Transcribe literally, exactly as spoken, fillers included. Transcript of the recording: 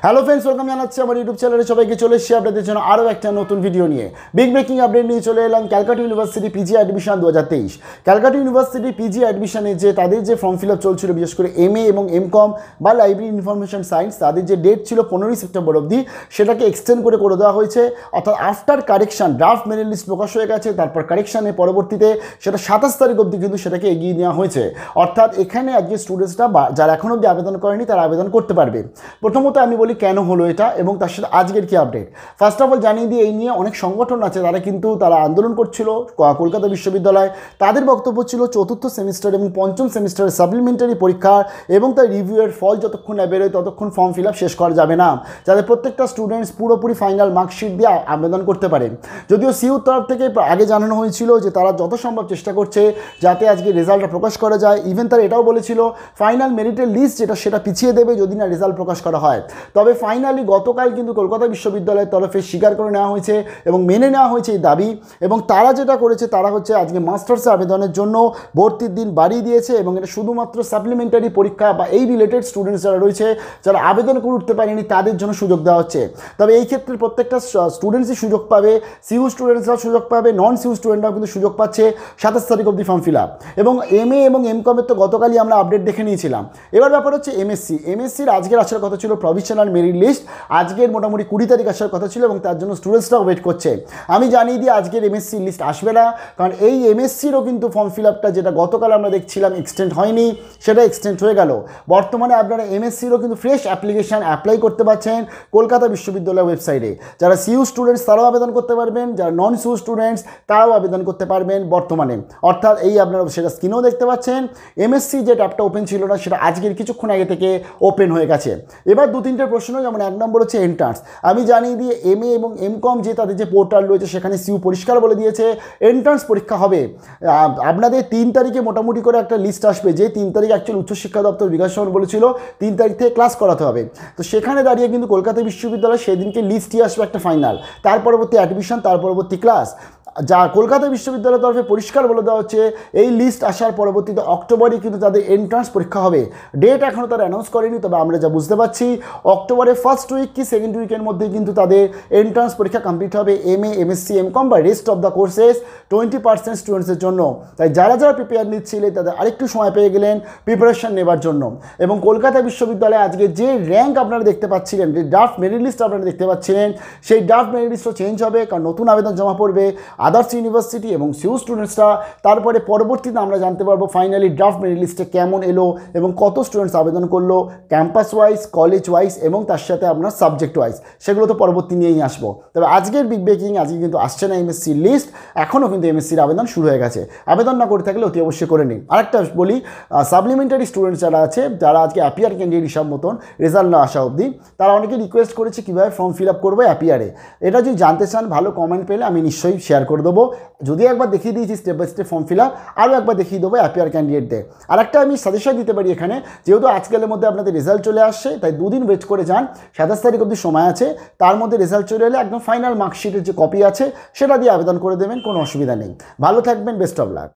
Hello friends, welcome জানাচ্ছি আমার YouTube চ্যানেলে সবাইকে। চলে এসেছি আপনাদের জন্য আরও একটা নতুন ভিডিও নিয়ে। বিগ ব্রেকিং আপডেট নিয়ে চলে এলাম ক্যালকাটা ইউনিভার্সিটি পিজি অ্যাডমিশন দু হাজার তেইশ। ক্যালকাটা ইউনিভার্সিটি পিজি অ্যাডমিশনে যে তাদের যে ফর্ম ফিল আপ চলছিল, বিশেষ করে এম এ এবং এম কম বা লাইব্রেরি ইনফরমেশন সায়েন্স, তাদের যে ডেট ছিল পনেরোই সেপ্টেম্বর অবধি, সেটাকে এক্সটেন্ড করে করে দেওয়া হয়েছে। অর্থাৎ after correction draft merit list প্রকাশ হয়ে গেছে, তারপর কারেকশানের পরবর্তীতে সেটা সাতাশ তারিখ অবধি কিন্তু সেটাকে এগিয়ে নেওয়া হয়েছে। অর্থাৎ এখানে আজকে স্টুডেন্টসরা যারা এখন অবধি আবেদন করেনি তারা আবেদন করতে পারবে। প্রথমত আমি বলি কেন হলো এটা এবং তার সাথে আজকের কি আপডেট। ফার্স্ট অফ অল জানিয়ে দিয়ে এই নিয়ে অনেক সংগঠন আছে, তারা কিন্তু তারা আন্দোলন করছিল কলকাতা বিশ্ববিদ্যালয়। তাদের বক্তব্য ছিল চতুর্থ সেমিস্টার এবং পঞ্চম সেমিস্টারের সাপ্লিমেন্টারি পরীক্ষা এবং তার রিভিউয়ের ফল যতক্ষণ না বেরোয় ততক্ষণ ফর্ম ফিল আপ শেষ করা যাবে না, যাতে প্রত্যেকটা স্টুডেন্টস পুরোপুরি ফাইনাল মার্কশিট দিয়ে আবেদন করতে পারে। যদিও সিইউর তরফ থেকে আগে জানানো হয়েছিল যে তারা যত সম্ভব চেষ্টা করছে যাতে আজকে রেজাল্টটা প্রকাশ করা যায়। ইভেন তারা এটাও বলেছিল ফাইনাল মেরিটের লিস্ট যেটা সেটা পিছিয়ে দেবে যদি না রেজাল্ট প্রকাশ করা হয়। তবে ফাইনালি গতকাল কিন্তু কলকাতা বিশ্ববিদ্যালয়ের তরফে স্বীকার করে নেওয়া হয়েছে এবং মেনে নেওয়া হয়েছে এই দাবি। এবং তারা যেটা করেছে তারা হচ্ছে আজকে মাস্টার্সে আবেদনের জন্য ভর্তির দিন বাড়িয়ে দিয়েছে এবং এটা শুধুমাত্র সাপ্লিমেন্টারি পরীক্ষা বা এই রিলেটেড স্টুডেন্টস যারা রয়েছে, যারা আবেদন করে উঠতে পারেনি, তাদের জন্য সুযোগ দেওয়া হচ্ছে। তবে এই ক্ষেত্রে প্রত্যেকটা স্টুডেন্টসই সুযোগ পাবে, সিইউ স্টুডেন্টসরাও সুযোগ পাবে, নন সিইউ স্টুডেন্টরাও কিন্তু সুযোগ পাচ্ছে সাতাশ তারিখ অবধি ফর্ম ফিল আপ। এবং এম এ এবং এম কমের তো গতকালই আমরা আপডেট দেখে নিয়েছিলাম। এবার ব্যাপার হচ্ছে এমএসসি। এমএসসির আজকের আসার কথা ছিল প্রভিশনাল মেরিট লিস্ট, আজকের মোটামুটি কুড়ি তারিখ আসার কথা ছিল এবং তার জন্য স্টুডেন্টসরাও ওয়েট করছে। আমি জানিয়ে দিই আজকের এমএসসি লিস্ট আসবে না, কারণ এই এমএসসিরও কিন্তু ফর্ম ফিল আপটা যেটা গতকাল আমরা দেখছিলাম এক্সটেন্ড হয়নি, সেটা এক্সটেন্ড হয়ে গেল। বর্তমানে আপনারা এমএসসিরও কিন্তু ফ্রেশ অ্যাপ্লিকেশান অ্যাপ্লাই করতে পারছেন কলকাতা বিশ্ববিদ্যালয়ের ওয়েবসাইটে। যারা সিইউ স্টুডেন্টস তারাও আবেদন করতে পারবেন, যারা নন সিইউ স্টুডেন্টস তারাও আবেদন করতে পারবেন বর্তমানে। অর্থাৎ এই আপনারা সেটা স্ক্রিনেও দেখতে পাচ্ছেন, এমএসসি যে ট্যাবটা ওপেন ছিল না সেটা আজকের কিছুক্ষণ আগে থেকে ওপেন হয়ে গেছে। এবার দু তিনটে প্রশ্ন, যেমন এক নম্বর হচ্ছে এন্ট্রান্স। আমি জানিয়ে দিয়ে এম এ এবং এম কম যে তাদের যে পোর্টাল রয়েছে সেখানে সিইউ পরিষ্কার বলে দিয়েছে এন্ট্রান্স পরীক্ষা হবে আপনাদের তিন তারিখে মোটামুটি করে একটা লিস্ট আসবে, যে তিন তারিখ অ্যাকচুয়ালি উচ্চশিক্ষা দপ্তর বিকাশ ভবন বলেছিল তিন তারিখ থেকে ক্লাস করাতে হবে। তো সেখানে দাঁড়িয়ে কিন্তু কলকাতা বিশ্ববিদ্যালয় সেদিনকে লিস্টই আসবে একটা ফাইনাল, তার পরবর্তী অ্যাডমিশন, তার পরবর্তী ক্লাস। যা কলকাতা বিশ্ববিদ্যালয়ের তরফে পরিষ্কার বলে দেওয়া হচ্ছে এই লিস্ট আসার পরবর্তীতে অক্টোবরে কিন্তু তাদের এন্ট্রান্স পরীক্ষা হবে। ডেট এখনও তারা অ্যানাউন্স করেনি, তবে আমরা যা বুঝতে পারছি অক্টোবরের ফার্স্ট উইক কি সেকেন্ড উইকের মধ্যে কিন্তু তাদের এন্ট্রান্স পরীক্ষা কমপ্লিট হবে M A MSc M com বা rest of the courses twenty percent স্টুডেন্টসের জন্য। তাই যারা যারা প্রিপেয়ার নিচ্ছিলেন তাদের আরেকটু সময় পেয়ে গেলেন প্রিপারেশন নেবার জন্য। এবং কলকাতা বিশ্ববিদ্যালয়ে আজকে যে র্যাঙ্ক আপনারা দেখতে পাচ্ছিলেন, যে ড্রাফট মেরিট লিস্ট আপনারা দেখতে পাচ্ছিলেন, সেই ড্রাফট মেরিট লিস্টও চেঞ্জ হবে, কারণ নতুন আবেদন জমা পড়বে আদার্স ইউনিভার্সিটি এবং সিইউ স্টুডেন্টসরা। তারপরে পরবর্তীতে আমরা জানতে পারবো ফাইনালি ড্রাফট মেরিট লিস্টে কেমন এলো এবং কত স্টুডেন্টস আবেদন করলো ক্যাম্পাস ওয়াইজ, কলেজ ওয়াইজ এবং তার সাথে আপনার সাবজেক্ট ওয়াইজ, সেগুলো তো পরবর্তী নিয়েই আসবো। তবে আজকের বিগ ব্রেকিং, আজকে কিন্তু আসছে না এমএসসির লিস্ট, এখনও কিন্তু এমএসসির আবেদন শুরু হয়ে গেছে। আবেদন না করে থাকলে অতি অবশ্যই করে নিন। আরেকটা বলি, সাপ্লিমেন্টারি স্টুডেন্টস যারা আছে, যারা আজকে অ্যাপিয়ার ক্যান্ডিডেট হিসাব মতন রেজাল্ট না আসা অবধি, তারা অনেকে রিকোয়েস্ট করেছে কীভাবে ফর্ম ফিল আপ করবো অ্যাপিয়ারে। এটা যদি জানতে চান ভালো কমেন্ট পেলে আমি নিশ্চয়ই শেয়ার করে দেবো। যদি একবার দেখিয়ে দিয়েছি step by step form fill up, আরও একবার দেখিয়ে দেবো অ্যাপিয়ার ক্যান্ডিডেটদের। আর একটা আমি সাজেশন দিতে পারি এখানে, যেহেতু আজকালের মধ্যে আপনাদের রেজাল্ট চলে আসছে, তাই দুদিন ওয়েট করে যান, সাতাশ তারিখ অবধি সময় আছে। তার মধ্যে রেজাল্ট চলে এলে একদম ফাইনাল মার্কশিটের যে কপি আছে সেটা দিয়ে আবেদন করে দেবেন, কোনো অসুবিধা নেই। ভালো থাকবেন, বেস্ট অফ লাক।